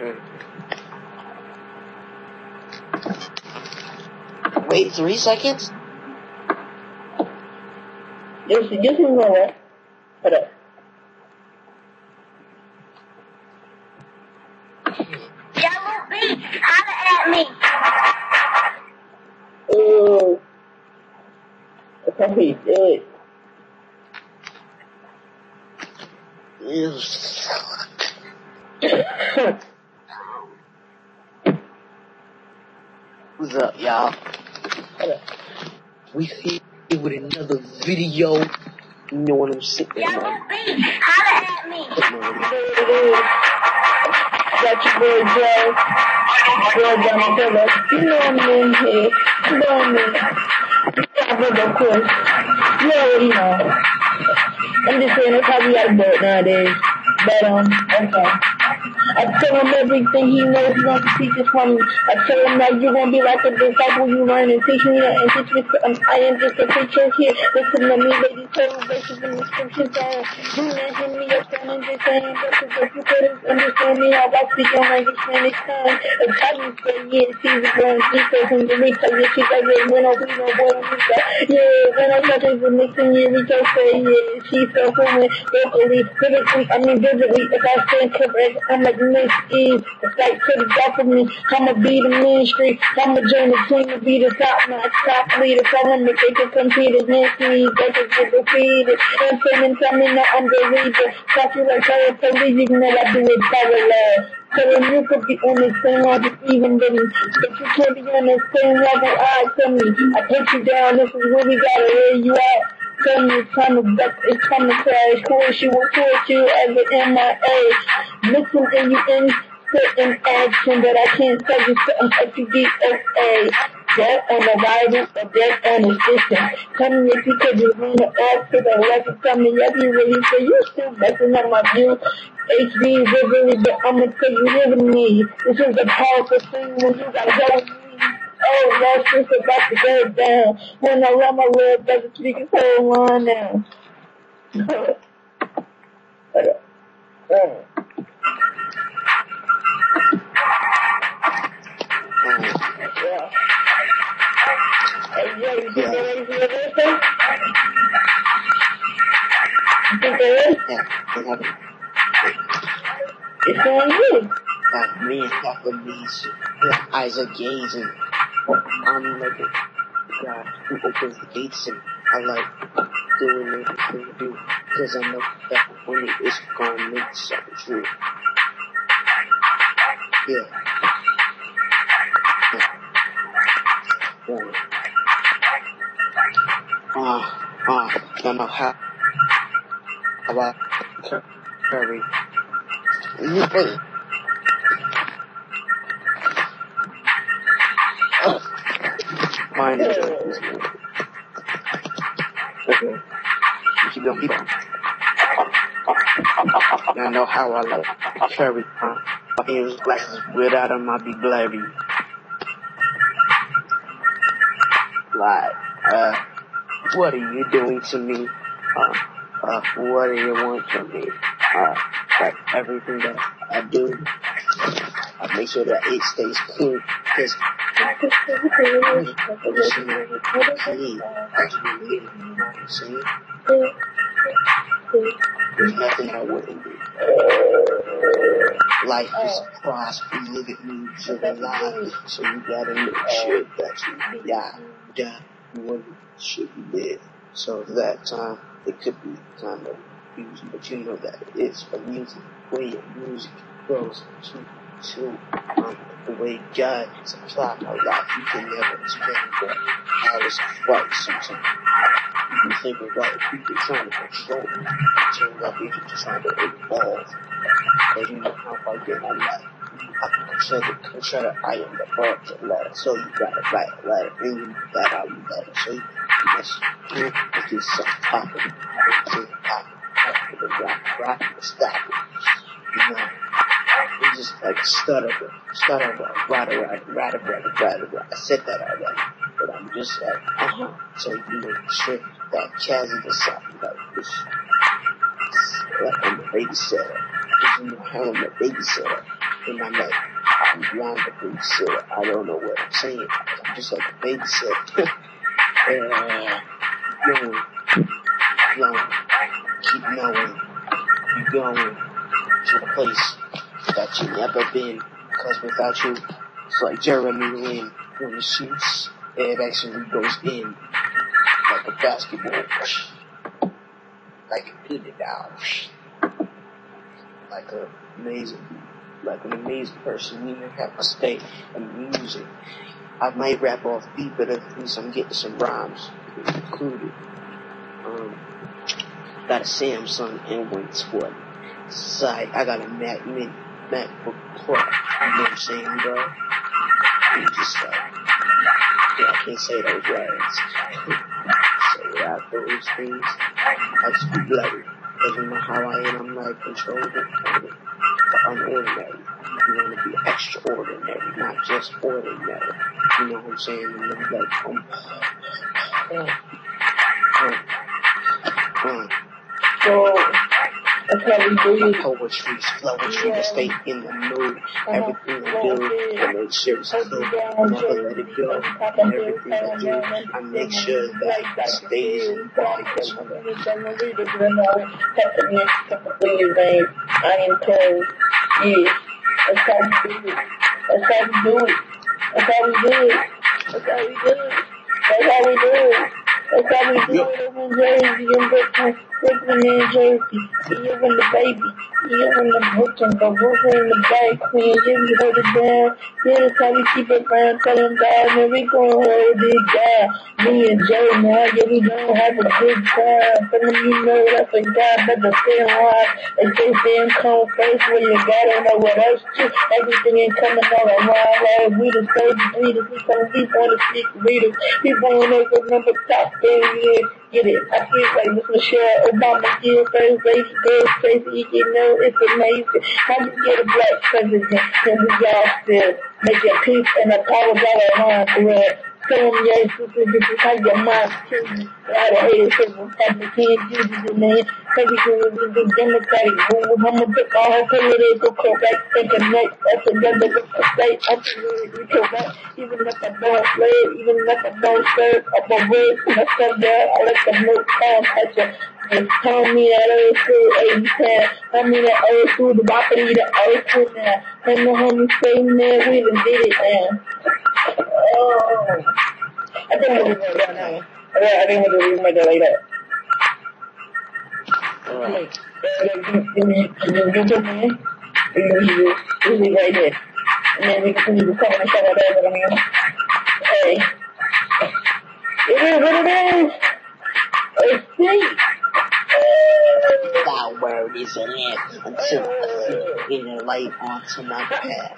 Wait 3 seconds? Just go away. Hold up. Yellow Beach, holla at me. Oh. Okay, good. What's up, y'all? We here with another video. You know what I'm saying? Yellow Beach, holla at me. Got your boy Joe. Boy Johnny Phillips. You know I'm in here. You know I'm in. But of course, you already know. I'm just saying that's how we gotta do it nowadays. But okay. I tell him everything he knows he wants to teach us from me. I tell him that you're gonna be like a disciple, you learn and teach me and teach me. I am just a preacher here. Listen to me, ladies, total verses in the scriptures are. Do not hear me up and just saying verses if you couldn't understand me how I speak your language Spanish time. If I can say yes, she's a girl, she says in the replay, yeah, she's like, yeah, when I be no boy, yeah, when I touch her, the next thing you reach out, say, yeah, she's so fluent, vocally, physically, I mean, visibly, if I stand correct, I'm like, Miss Eve, it's like to the death of me. I'ma be the ministry, I'ma join the team to be the top notch, top leader. Tell them if they can compete against me, they can get defeated. And tell me now I'm the leader. Talk you like police, you know I do it power love. So when you could be on the same level, even with me, but you can't be on the same level, tell me, I put you down, this is where we gotta lay you out. Tell me it's time to duck, it's time to crash. Course you will put you as an MIA. Listen and you insert in action that I can't tell you something if you get SA. Death on arrival or death on the system. Tell me if you could just run it off to the record. Tell me if you really say you still messing up my view. HD visually, but I'ma tell you live in me. This is a powerful thing when you gotta go with me. Oh, Lord, it's about to go down. When I run my little brother, speak his whole line now. Yeah. Hey, yo, you think they're ready for your birthday? You think they're ready? Yeah, they have it. It's on you. Me and Papa Lee's eyes are gazing. I'm like a guy who opens the gates and I like doing everything to do because I know that when it is gonna make something true. Yeah. Don't know how about Curry. Mine is okay. Keep going. I know how I like Curry. My ears, glasses without them, I'll be blurry. Like, what are you doing to me? What do you want from me? Like everything that I do, I make sure that it stays clean, cause there's nothing I wouldn't do. Life is a prize, we live it means you're alive, so you gotta make sure that you die when you should be dead. So that time, it could be kind of confusing, but you know that it is a music, way of music goes to the way God supplied our life. You can never explain that how it's right sometimes. You can think of right people trying to control it. Turns out people just trying to evolve. But you know how far get my life. I can control the I am the bar to ladder. So you gotta write a letter, and you got out the letter. So you must get something popping. Rock and stop it. You know, it's just like stutter, right. I said that already, but I'm just like, So you make sure that Kazzy is something like this. Like I'm a babysitter. You know how I'm a babysitter. And I'm like, I'm beyond the babysitter. I don't know what I'm saying. I'm just like a babysitter. Keep knowing. You going to a place that you never been. Cause without you, it's like Jeremy Lin when he shoots, it actually goes in like a basketball, like a peanut down, like an amazing person. You have to stay in music. I might rap off beat, but at least I'm getting some rhymes included. Got a Samsung N120. Side, I got a MacBook Pro. You know what I'm saying, bro? I'm just like, yeah, I can't say those words. So without those things, I just be blurry. Cause you know how I am, I'm not controlled. But I'm ordinary. You want to be extraordinary, not just ordinary. You know what I'm saying? And I'm like, So, that's how we do it. Poetry's flowing through to stay in the mood. Everything I do, I make sure it's clear. I never let it go. And everything I do, I make sure that it stays in focus. I am told, yeah, that's how we do it. That's how we do it. That's how we do it. That's how we do it. That's how we do it. That's how we do it over in Jersey and Brooklyn and Jersey. Even the baby. Even the Brooklyn, the Brooklyn in the back, Queen. Yeah, we hold it down. Yeah, that's how we keep it down. Tell them down, man, we gon' hold it down. Me and Jay, now, yeah, we gon' have a good time. Tell them you know that's a guy, better stay alive. They say stay come first where you gotta know what else to. Everything ain't coming all around. Like, we the stage readers. We some people on the street readers. People on there remember top things, yeah. Get it. I feel like Miss Michelle Obama, yeah, first lady, first Tracy, you know, it's amazing. How you get a black president, and we y'all still make your peace and a power dollar around the world. Tell them, yeah, sister, this is how your mind's changing. A lot of haters say, well, Republican, Jesus, and man, everything is the Democratic rule. I'm gonna pick all her political correct, thinking next, that's another with the state, I'm politically correct, even if I don't slave, even if I don't serve, up a word, and I stand there, I let the milk time touch her. And tell me that old school 80 10. I mean that old school, the bop and the old school now. And the homies say, man, we done did it now. Oh. I think we'll do it right now. I think we'll do it like that. Alright. Easy right there. And then we continue to come and shout out there, but I mean, hey. It is what it is. Let's see. That word is a lamp until I see in a light onto my path.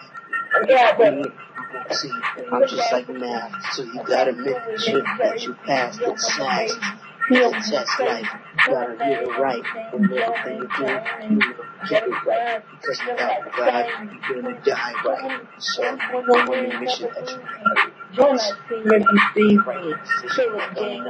See, I'm just like math, so you gotta make sure that you pass the test. The test life, you gotta get it right, and everything you do, you get it right. Because without God, you're gonna die right. So, I want to make sure that you have it. Join us in your DC range. So again,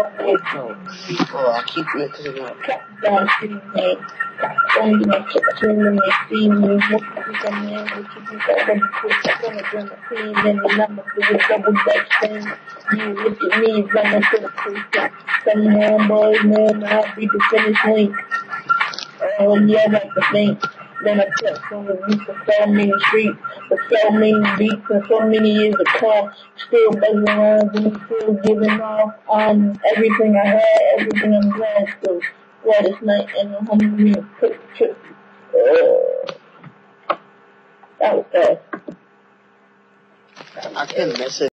I keep mixing up. Down to the name. Only my kitchen when they see me. Most of the man, which is already quick. I'm gonna bring the clean and the number to the double Dutch thing. You look at me running to the precinct. Some homeboys, man, I'll be the finish link. Oh, yeah, like the thing. Then I kept from the roof for so many streets, for so many beats, and so many years to come. Still buzzing around and still giving off everything I had, everything I'm glad to. Gladys Knight and the homie quick trip. That was fast. I can miss it.